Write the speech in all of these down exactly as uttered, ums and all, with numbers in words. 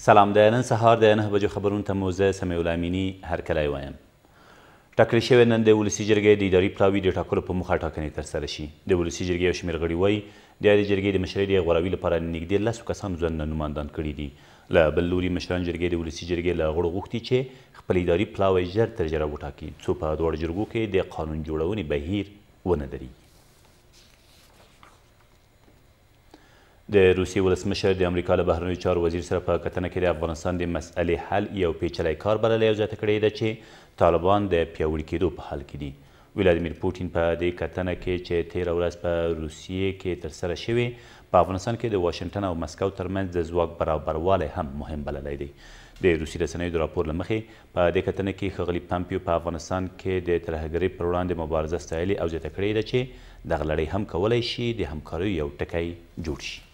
سلام، د نن سهار د نه بجو خبرونو ته مو زه سمیع الله امیني هرکلی وایم. ټاکل شوې نن د ولسي جرګې د اداري پلاوي د ټاکلو په موخه ټاکنې ترسره شي. د ولسي جرګې یو شمېر غړي وایي د یادې جرګې د مشرۍ د غوروي لپاره نږدې لسو کسانو ځانونه نوماندان کړي دي. له بل لوري مشران جرګې د ولسي جرګې له غړو غوښتي چې خپل اداري پلاوی ژر تر ژره وټاکي څو په دواړو جرګو کې د قانون جوړونې بهیر ونه درېږي. د روسیې ولسمشر د امریکا له بهرنیو چارو وزیر سره په کتنه کې د افغانستان د مسئلې حل یو پیچلی کار بللی او زیاته کړې ده چې طالبان د پیاوړي کېدو په حال کې دي. ولادیمیر پوټین په دې کتنه کې چې تېره ورځ په روسیې کې ترسره شوې په افغانستان کې د واشنګټن او مسکو ترمنځ د ځواک برابروالی هم مهم بللی دی. د روسي رسنیو د راپور له مخې په دې کتنه کې ښاغلي پامپیو په افغانستان کې د ترهګرۍ پر وړاندې مبارزه ستایلې او زیاته کړې ده چې دغه لړۍ هم کولی شي د همکاریو یو ټکی جوړ شي.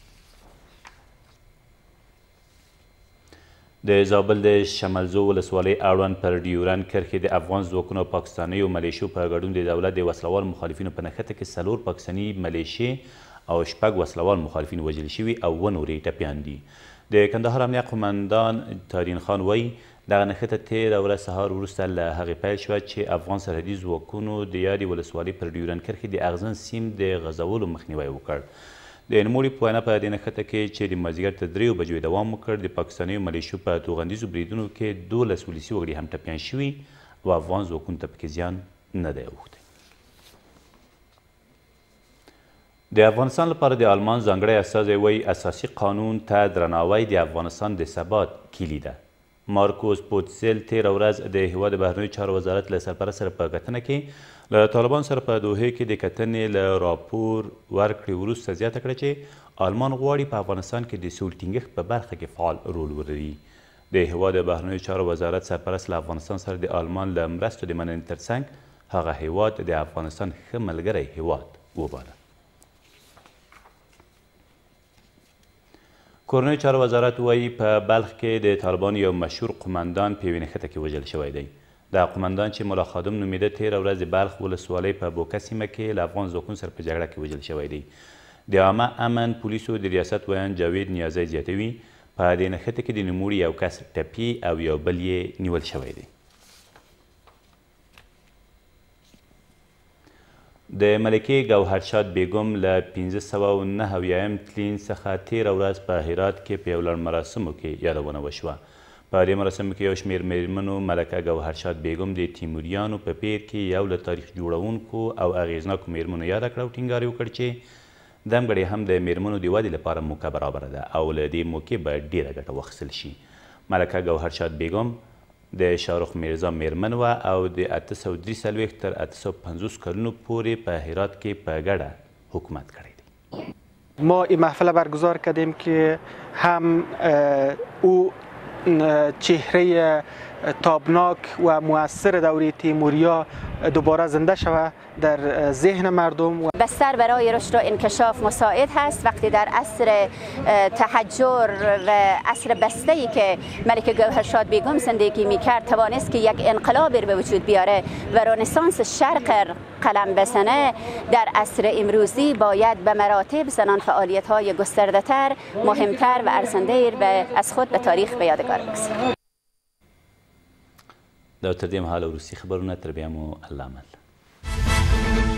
د زابل د شملزو ولسوالۍ اړوند پر ډیورند کرښې د افغان ځواکونو او پاکستانیو ملیشو په ګډون د دولت د وسلوال مخالفینو په نښته کې څلور پاکستاني ملیشې او شپږ وسلوال مخالفین وژل شوي او اووه نورې ټپیان دي. د کندهار امنیه قمندان تارین خان وایي دغه نښته تېره ورځ سهار وروسته له هغې پیل شوه چې افغان سرحدي ځواکونو د یادې ولسوالۍ پر ډیورند کرښې د اغزن سیم د غځولو مخنیوی وکړ. د نوموړي په وینا په دې نښته کې چې د مازدیګر تر دریو بجو دوام وکړ د پاکستانیو ملیشو په توغندیزو بریدونو کې دولس ولسي وګړي هم ټپیان شوي او افغان ځواکونو ته پکې زیان نه دی اوښتی. د افغانستان لپاره د آلمان ځانګړی استازی وایي اساسي قانون ته درناوی د افغانستان د ثبات کیلي ده. مارکوس پوتسل تېره ورځ د هېواد د بهرنیو چارو وزارت له سرپرست سره په کتنه کې له طالبان سره په دوحې کې د کتنې له راپور ورکړې وروسته زیاته کړه چې آلمان غواړي په افغانستان کې د سولې ټینګښت په برخه کې فعال رول ولري. د هېواد د بهرنیو چارو وزارت سرپرست له افغانستان سره د آلمان له مرستو د مننې ترڅنګ هغه هېواد د افغانستان ښه ملګری هېواد وباله. کورنیو چارو وزارت وایي په بلخ کې د طالبانو یو مشهور قمندان په یوې نښته کې وژل شوی دی. دا قمندان چې ملا خادم نومیده تېره ورځ د بلخ ولسوالۍ په بوکه سیمه کې له افغان ځواکونو سره په جګړه کې وژل شوی دی. د عامه امن پولیسو د ریاست ویان جاوید نیازی زیاتوي په دې نښته کې د نوموړي یو کس ټپي او یو بل یې نیول شوی دی. د ملکې ګوهرشاد بیګم له پنځه سوه او نهه اویایم تلین څخه تېره ورځ په هرات کې په یو لړ مراسمو کې یادونه وشوه. په دې مراسمو کې یو شمېر مېرمنو ملکه ګوهرشاد بیګم د تیموریانو په پیر کې یو له تاریخ جوړونکو او اغېزناکو مېرمنو یاده کړه او ټینګار یې وکړ چې دمګړې هم د مېرمنو د ودې لپاره موقع برابره ده او له دې موقع به ډېره ګټه واخیستل شي. ملکه ګوهرشاد بیګم د شاهرخ میرزا مېرمن وه او د اته سوه درې څلوېښت تر اته سوه پنځوس کلونو پورې په هرات کې په ګډه حکومت کړی دی. ما این محفل برگزار کردیم که هم او چهره تابناک و مؤثر دوره تیموریا دوباره زنده شود در ذهن مردم. بستر برای رشد و انکشاف مساعد هست وقتی در عصر تحجر و عصر بسته‌ای که ملکه گوهرشاد بیگم زندگی میکرد توانست که یک انقلابی به وجود بیاره و رنسانس شرق قلم بزنه. در عصر امروزی باید به مراتب زنان فعالیت های گسترده تر، مهمتر و ارزنده و از خود به تاریخ به یادگار بگذارد. دا تر دې مهاله وروستي خبرونه تر بیا مو الله امن.